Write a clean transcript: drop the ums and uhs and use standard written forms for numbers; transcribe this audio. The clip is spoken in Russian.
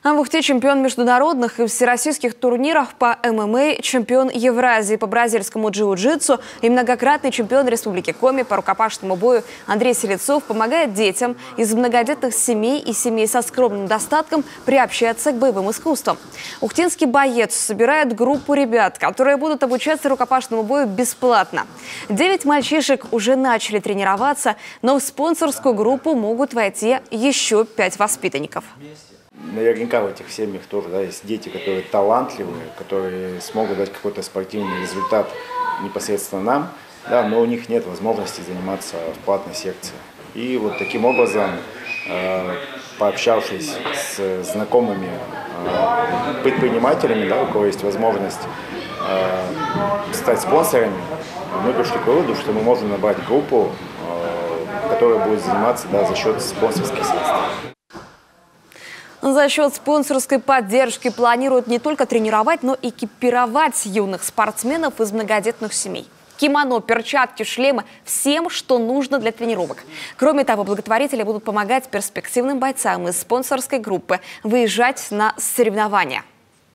А в Ухте чемпион международных и всероссийских турниров по ММА, чемпион Евразии по бразильскому джиу-джитсу и многократный чемпион Республики Коми по рукопашному бою Андрей Селецов помогает детям из многодетных семей и семей со скромным достатком приобщаться к боевым искусствам. Ухтинский боец собирает группу ребят, которые будут обучаться рукопашному бою бесплатно. 9 мальчишек уже начали тренироваться, но в спонсорскую группу могут войти еще 5 воспитанников. Наверняка в этих семьях тоже есть дети, которые талантливые, которые смогут дать какой-то спортивный результат непосредственно нам, но у них нет возможности заниматься в платной секции. И вот таким образом, пообщавшись с знакомыми предпринимателями, у кого есть возможность стать спонсорами, мы пришли к выводу, что мы можем набрать группу, которая будет заниматься за счет спонсорских средств. За счет спонсорской поддержки планируют не только тренировать, но и экипировать юных спортсменов из многодетных семей. Кимоно, перчатки, шлемы – всем, что нужно для тренировок. Кроме того, благотворители будут помогать перспективным бойцам из спонсорской группы выезжать на соревнования.